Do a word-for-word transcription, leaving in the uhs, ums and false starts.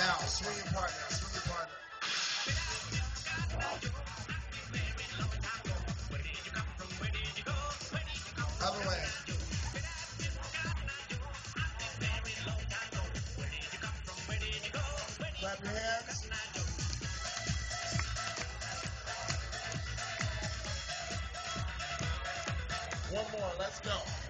Now, swing your partner, swing your partner. Other way. Clap your hands. One more, let's go.